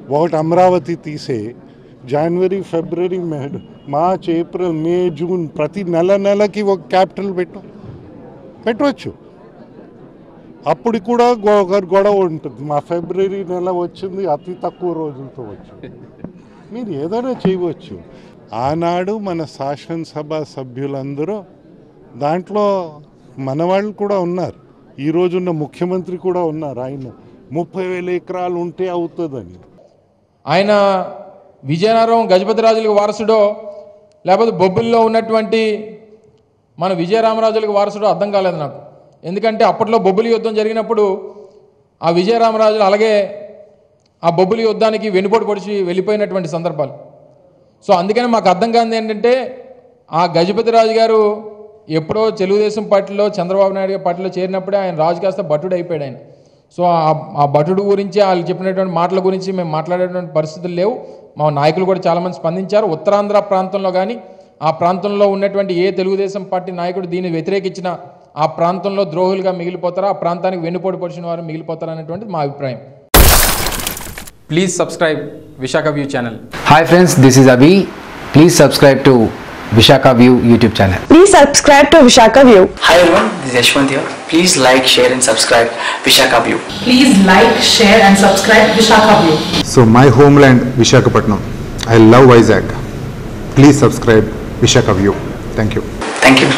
ఒకటి అమరావతి తీసే జనవరి, ఫిబ్రవరి, మార్చ్, ఏప్రిల్, మే, జూన్ ప్రతి నెలకి ఒక క్యాపిటల్ పెట్టవచ్చు. అప్పుడు కూడా గొడవ ఉంటుంది. మా ఫిబ్రవరి నెల వచ్చింది అతి తక్కువ రోజులతో వచ్చింది. మీరు ఏదైనా చేయవచ్చు. ఆనాడు మన శాసనసభ సభ్యులందరూ దాంట్లో మన వాళ్ళు కూడా ఉన్నారు. ఈరోజున్న ముఖ్యమంత్రి కూడా ఉన్నారు. ఆయన 30,000 ఎకరాలు ఉంటే అవుతుందని. ఆయన విజయనగరం గజపతి రాజులకు వారసుడో లేకపోతే బొబ్బిల్లో ఉన్నటువంటి మన విజయరామరాజులకు వారసుడో అర్థం కాలేదు నాకు. ఎందుకంటే అప్పట్లో బొబ్బిలి యుద్ధం జరిగినప్పుడు ఆ విజయరామరాజులు అలాగే ఆ బొబ్బిలి యుద్ధానికి వెనుపోటు పొడిచి వెళ్ళిపోయినటువంటి సందర్భాలు. సో అందుకని మాకు అర్థం కానిది ఏంటంటే ఆ గజపతి రాజు గారు ఎప్పుడో తెలుగుదేశం పార్టీలో చంద్రబాబు నాయుడు గారి పార్టీలో చేరినప్పుడే ఆయన రాజు కాస్త భటుడు అయిపోయాడు ఆయన. సో ఆ భటుడు గురించి వాళ్ళు చెప్పినటువంటి మాటల గురించి మేము మాట్లాడేటువంటి పరిస్థితులు లేవు. మా నాయకులు కూడా చాలామంది స్పందించారు. ఉత్తరాంధ్ర ప్రాంతంలో కానీ ఆ ప్రాంతంలో ఉన్నటువంటి ఏ తెలుగుదేశం పార్టీ నాయకుడు దీన్ని వ్యతిరేకించిన ఆ ప్రాంతంలో ద్రోహులుగా మిగిలిపోతారా, ఆ ప్రాంతానికి వెన్నుపోటు పొడిచిన వారు మిగిలిపోతారా అనేటువంటిది మా అభిప్రాయం. Please subscribe Vishaka view channel. Hi friends, this is Abhi. Please subscribe to Vishaka View YouTube channel. Please subscribe to Vishaka View. Hi everyone, this is Yashwant here. Please like, share and subscribe Vishaka View. Please like, share and subscribe Vishaka View. So my homeland Visakhapatnam. I love Vizag. Please subscribe Vishaka View. Thank you. Thank you.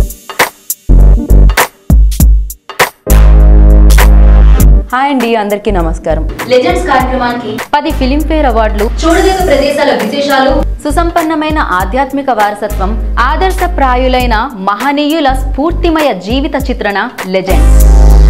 Hi అండి, అందరికీ నమస్కారం. Legends కార్యక్రమానికి 10 Filmfare అవార్డులు, చూడదగ్గ ప్రదేశాల విశేషాలు, సుసంపన్నమైన ఆధ్యాత్మిక వారసత్వం, ఆదర్శప్రాయులైన మహనీయుల స్ఫూర్తిమయ జీవిత చిత్రణ లెజెండ్స్.